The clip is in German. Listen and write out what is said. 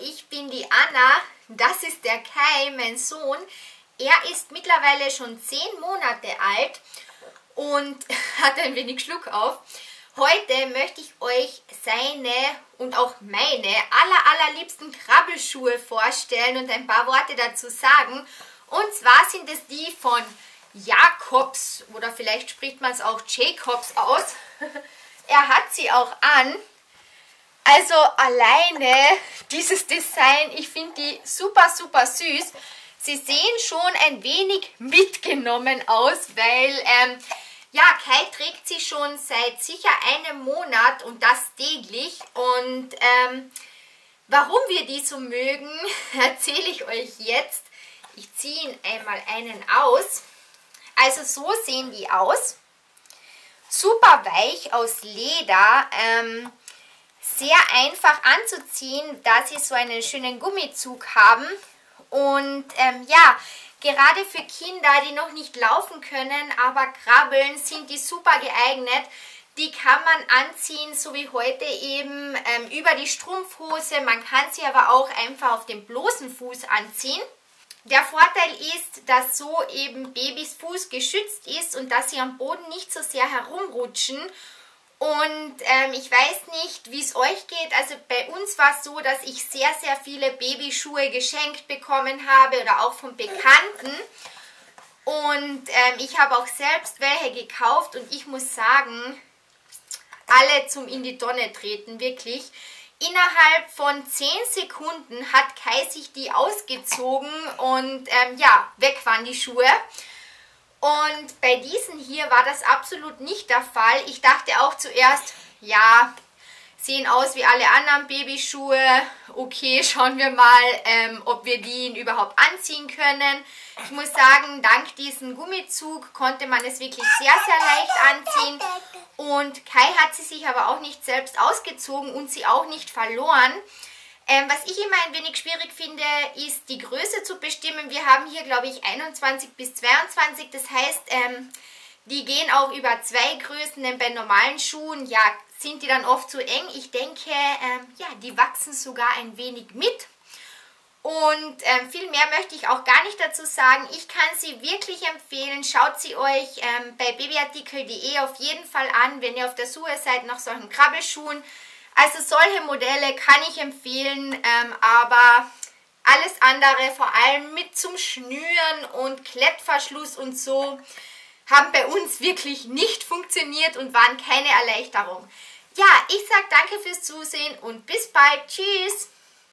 ich bin die Anna, das ist der Kai, mein Sohn. Er ist mittlerweile schon 10 Monate alt und hat ein wenig Schluck auf. Heute möchte ich euch seine und auch meine allerliebsten Krabbelschuhe vorstellen und ein paar Worte dazu sagen. Und zwar sind es die von Jacobs oder vielleicht spricht man es auch Jacobs aus. Er hat sie auch an. Also alleine dieses Design, ich finde die super süß. Sie sehen schon ein wenig mitgenommen aus, weil ja, Kai trägt sie schon seit sicher einem Monat und das täglich. Und warum wir die so mögen, erzähle ich euch jetzt. Ich ziehe ihn einmal einen aus. Also so sehen die aus. Super weich aus Leder. Sehr einfach anzuziehen, da sie so einen schönen Gummizug haben. Und ja, gerade für Kinder, die noch nicht laufen können, aber krabbeln, sind die super geeignet. Die kann man anziehen, so wie heute eben, über die Strumpfhose. Man kann sie aber auch einfach auf dem bloßen Fuß anziehen. Der Vorteil ist, dass so eben Babys Fuß geschützt ist und dass sie am Boden nicht so sehr herumrutschen. Und ich weiß nicht, wie es euch geht. Also bei uns war es so, dass ich sehr viele Babyschuhe geschenkt bekommen habe oder auch von Bekannten. Und ich habe auch selbst welche gekauft und ich muss sagen, alle zum in die Tonne treten, wirklich. Innerhalb von 10 Sekunden hat Kai sich die ausgezogen und ja, weg waren die Schuhe. Und bei diesen hier war das absolut nicht der Fall. Ich dachte auch zuerst, ja, sehen aus wie alle anderen Babyschuhe. Okay, schauen wir mal, ob wir die überhaupt anziehen können. Ich muss sagen, dank diesem Gummizug konnte man es wirklich sehr leicht anziehen. Und Kai hat sie sich aber auch nicht selbst ausgezogen und sie auch nicht verloren. Was ich immer ein wenig schwierig finde, ist die Größe zu bestimmen. Wir haben hier, glaube ich, 21 bis 22. Das heißt, die gehen auch über 2 Größen, denn bei normalen Schuhen, ja, sind die dann oft zu eng. Ich denke, ja, die wachsen sogar ein wenig mit. Und viel mehr möchte ich auch gar nicht dazu sagen. Ich kann sie wirklich empfehlen. Schaut sie euch bei babyartikel.de auf jeden Fall an, wenn ihr auf der Suche seid nach solchen Krabbelschuhen. Also solche Modelle kann ich empfehlen, aber alles andere, vor allem mit zum Schnüren und Klettverschluss und so, haben bei uns wirklich nicht funktioniert und waren keine Erleichterung. Ja, ich sage danke fürs Zusehen und bis bald. Tschüss!